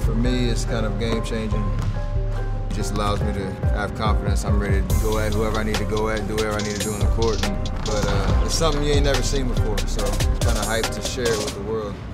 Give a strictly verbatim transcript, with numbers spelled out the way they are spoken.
For me, it's kind of game changing. It just allows me to have confidence. I'm ready to go at whoever I need to go at, do whatever I need to do on the court. And, but uh, it's something you ain't never seen before, so I'm kind of hyped to share it with the world.